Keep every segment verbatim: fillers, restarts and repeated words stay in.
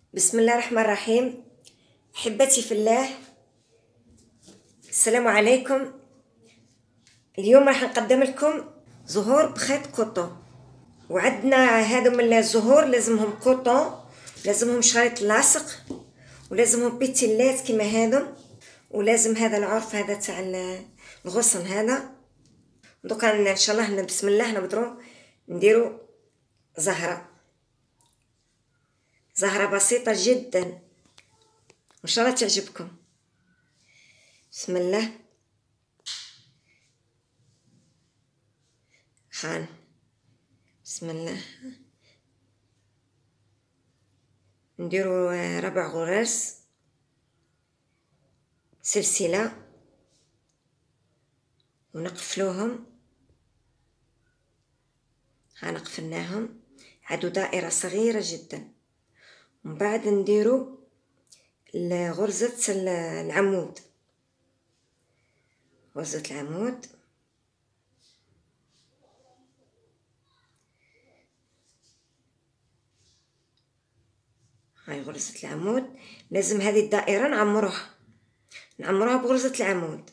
بسم الله الرحمن الرحيم. احبتي في الله، السلام عليكم. اليوم راح نقدم لكم زهور بخيط كوطو، وعندنا هذو من الزهور لازمهم كوطو، لازمهم شريط لاصق، ولازمهم بيتيلات كيما هذو، ولازم هذا العرف هذا تاع الغصن هذا. دوكا ان شاء الله بسم الله نبدرو نديرو زهره زهره بسيطه جدا، ان شاء الله تعجبكم. بسم الله. خان بسم الله نديرو ربع غراس سلسله ونقفلوهم. ها نقفلناهم، عادوا دائره صغيره جدا. ومن بعد نديرو غرزه العمود، غرزه العمود هاي غرزة العمود. لازم هذه الدائرة نعمروها نعمروها بغرزة العمود.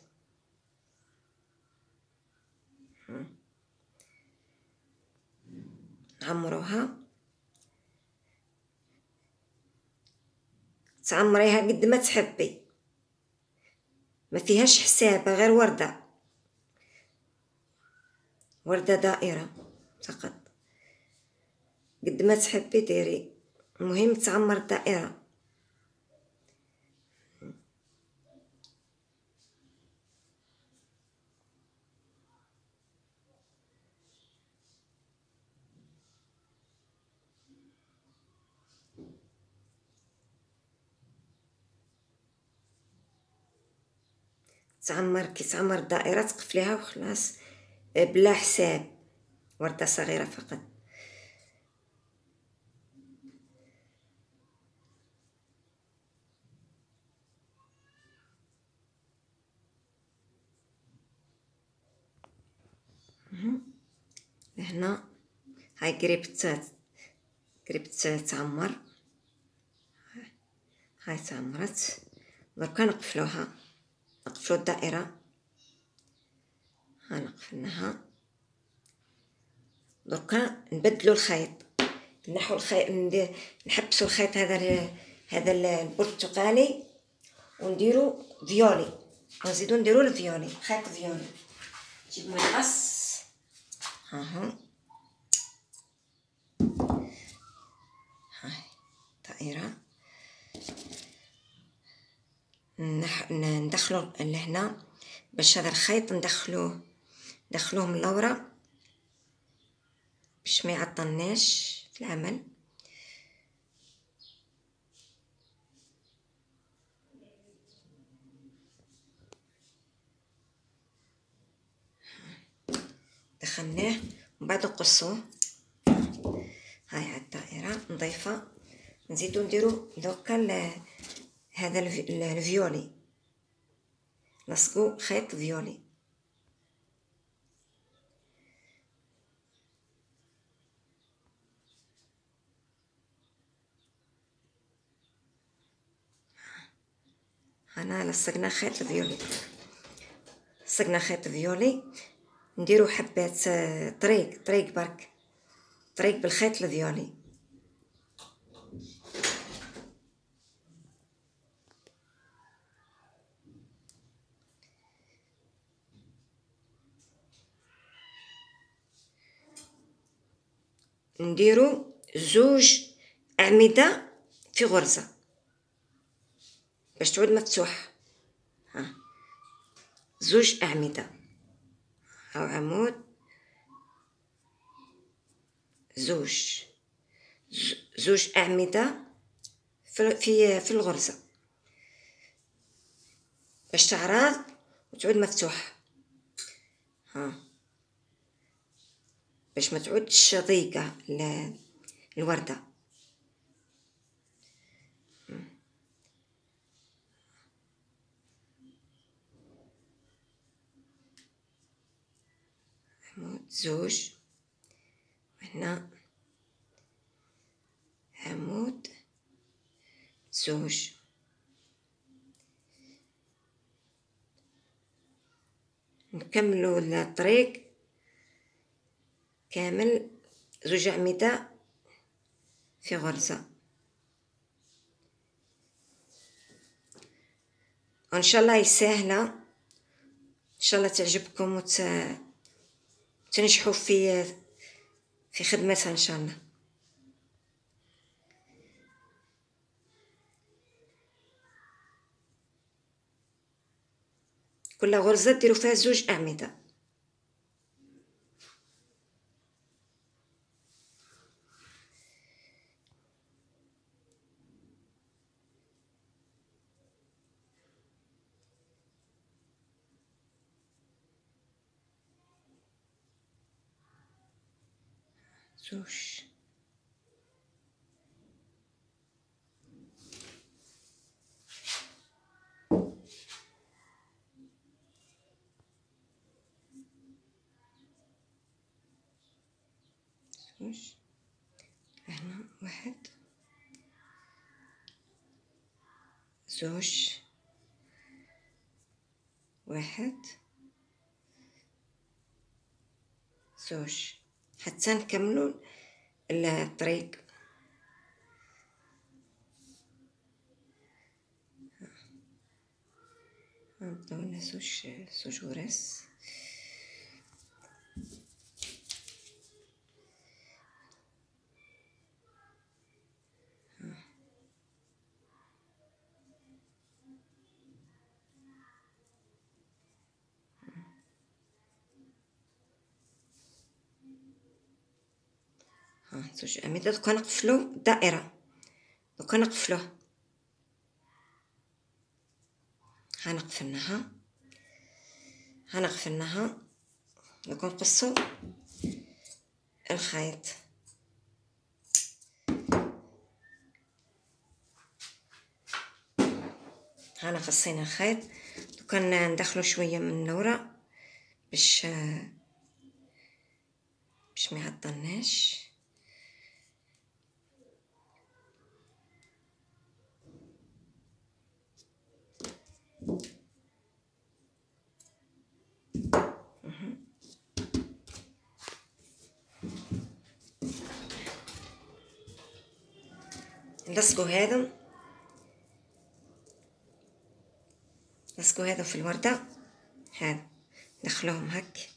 نعمروها، تعمريها قد ما تحبي، ما فيهاش حسابة، غير وردة وردة دائرة فقط. قد ما تحبي ديري، المهم تعمر الدائرة. تعمر كي تعمر الدائرة تقفليها وخلاص، بلا حساب، وردة صغيرة فقط. لهنا هاي قريبت قريبت تعمر، هاي تعمرت. دركا نقفلوها، نقفلو الدائرة. ها نقفلناها. دركا نبدلو الخيط، نحو الخيط، نحبسو الخيط هذا هذا البرتقالي ونديرو فيولي، ونزيدو نديرو الفيولي، خيط فيولي. نجيب مقص، ها ها هاي دائرة، نح... ندخلو لهنا باش هذا الخيط ندخلوه ندخلوه من اللورة باش ما يعطلناش في العمل. دخلناه ومن بعد نقصوه. هاي على الدائرة نضيفها، نزيدو نديرو دوكا هذا الفيولي، لصقو خيط فيولي. هنا لصقنا خيط فيولي، لصقنا خيط فيولي. نديرو حبات طريق طريق برك طريق بالخيط الفيولي. نديرو زوج أعمدة في غرزة باش تعود مفتوح. ها زوج أعمدة، هاو عمود، زوج زوج أعمدة في في في الغرزة باش تعرض وتعود مفتوحة. ها باش ما تعودش ضيقة الوردة. عمود زوج، وهنا عمود زوج، نكملوا الطريق كامل زوج أعمدة في غرزة. وإن شاء الله هي سهلة، إن شاء الله تعجبكم وت... تنجحوا في في خدمتها إن شاء الله. كل غرزة ديروا فيها زوج أعمدة. زوج، زوج، هنا واحد، زوج، واحد، زوج، حتى نكملوا الطريق. نبداو لنا زوج زوج غراس. ها زوج أعمدة. دوكا نقفلو الدائرة، دوكا نقفلوه، ها نقفلناها، ها نقفلناها. دوكا نقصو الخيط، هانا قصينا الخيط. دوكا ندخلو شويه من اللورا باش باش ما يعطلناش. نلصقو هادو، نلصقو هادو في الوردة، هادو ندخلوهم هك